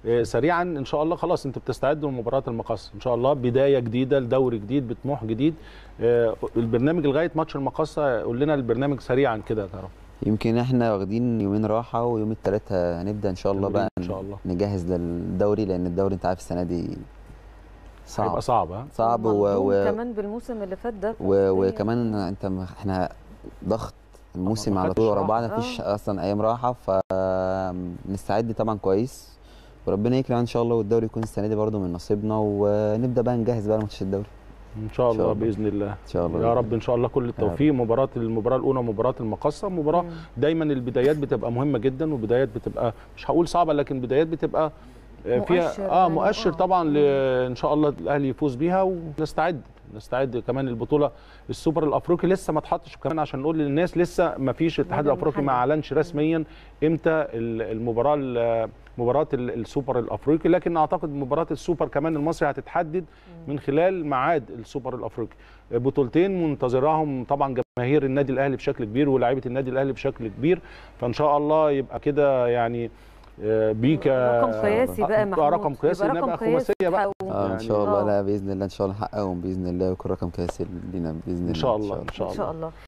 سريعا ان شاء الله. خلاص انتوا بتستعدوا لمباراه المقصه ان شاء الله، بدايه جديده لدوري جديد بطموح جديد. البرنامج لغايه ماتش المقصه، قول لنا البرنامج سريعا كده يا ترى. يمكن احنا واخدين يومين راحه، ويوم الثلاث هنبدا ان شاء الله بقى ان شاء الله نجهز للدوري، لان الدوري انت عارف السنه دي صعب، هيبقى صعب. ها صعب كمان بالموسم اللي فات ده، وكمان احنا ضغط الموسم على طول ورا بعض، مفيش اصلا ايام راحه، فنستعد طبعا كويس، وربنا يكرم ان شاء الله والدوري يكون السنه دي برده من نصيبنا، ونبدا بقى نجهز بقى لماتش الدوري ان شاء الله باذن الله. ان شاء الله يا رب ان شاء الله كل التوفيق. المباراه الاولى مباراه المقصه، مباراه دايما البدايات بتبقى مهمه جدا، وبدايات بتبقى مش هقول صعبه، لكن بدايات بتبقى فيها مؤشر طبعا ان شاء الله الاهلي يفوز بيها، ونستعد كمان البطوله السوبر الافريقي لسه ما اتحطش كمان، عشان نقول للناس لسه ما فيش الاتحاد الافريقي ما اعلنش رسميا امتى مباراه السوبر الافريقي، لكن اعتقد مباراه السوبر كمان المصري هتتحدد من خلال ميعاد السوبر الافريقي. بطولتين منتظراهم طبعا جماهير النادي الاهلي بشكل كبير ولاعيبه النادي الاهلي بشكل كبير، فان شاء الله يبقى كده يعني بيك رقم قياسي بقى محمود، رقم قياسي نبقى خماسيه بقى ان شاء الله. لا باذن الله ان شاء الله نحققهم باذن الله، ويكون رقم قياسي لينا باذن الله ان شاء الله. ان شاء الله.